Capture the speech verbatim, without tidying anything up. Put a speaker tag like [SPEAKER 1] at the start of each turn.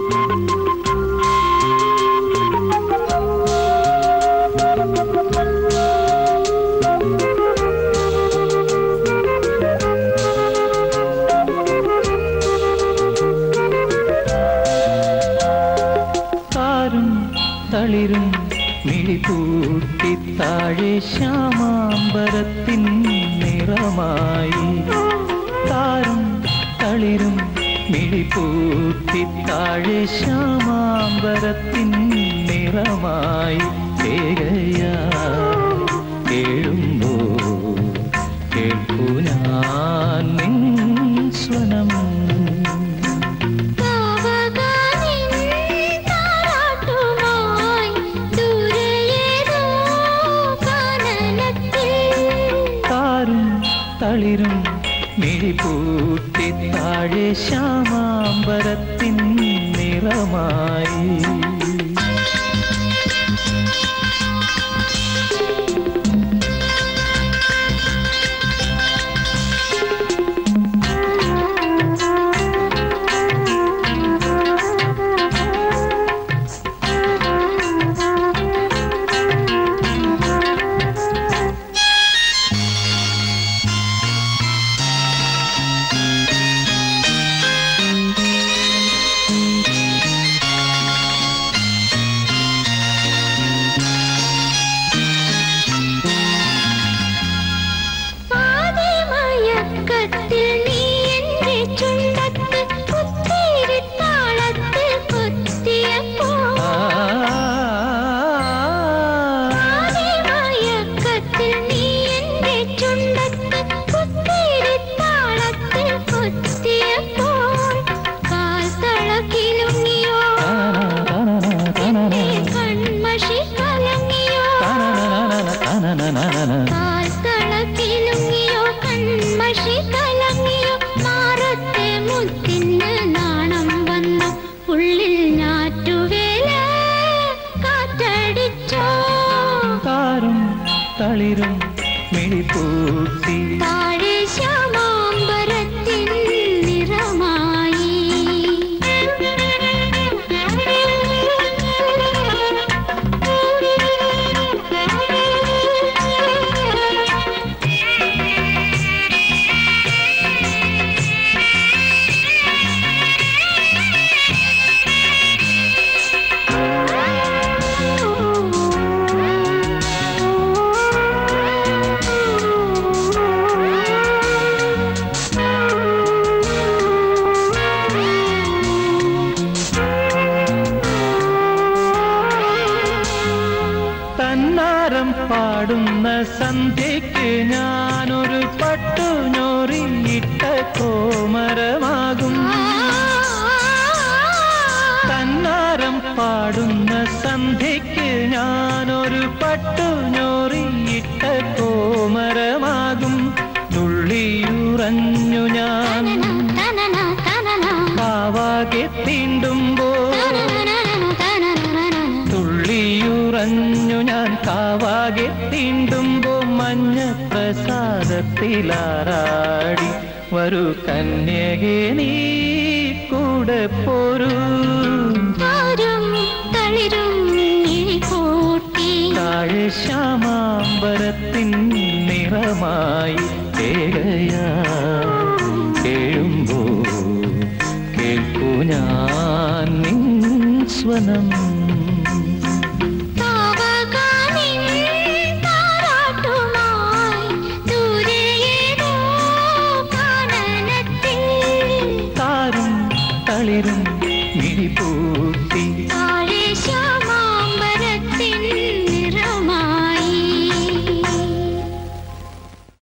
[SPEAKER 1] തളിരും മിഴിപൂട്ടി താഴെ ശ്യാമാംബരത്തിൻ നിറമായി താരും തളിരും മിഴിപൂട്ടി താഴെ ശ്യാമാംബരത്തിൻ നിറമായി കേകയാ കേഴുമ്പോ കേൾക്കൂ ഞാൻ നിൻ സ്വനം തളിരും മിഴിപൂട്ടി താഴെ ശ്യാമാംബരത്തിൻ നിറമായി തളിരും മിഴിപൂട്ടി
[SPEAKER 2] താഴെ ശ്യാമാംബരത്തിൻ നിറമായി
[SPEAKER 1] തന്നാരം പാടുന്ന സന്ധ്യയ്ക്ക് ഞാനൊരു പട്ടുഞോറിയിട്ട കോമരമാകും തന്നാരം പാടുന്ന സന്ധ്യയ്ക്ക് ഞാനൊരു പട്ടുഞോറിയിട്ട കോമരമാകും തുള്ളിയുറഞ്ഞു ഞാൻ പാവാകെ തീണ്ടുമ്പോ തുള്ളിയുറഞ്ഞു ഞാൻ കാവാകെ തീണ്ടുമ്പോ മഞ്ഞ പ്രസാദത്തിലാറാടി വരൂ കന്യകേ നീ കൂടെ പോരൂ താഴെ ശ്യാമാംബരത്തിൻ നിറമായി കേകയാ കേഴുമ്പോ കേൾക്കൂ ഞാൻ നിൻ സ്വനം തളിരും മിഴിപൂട്ടി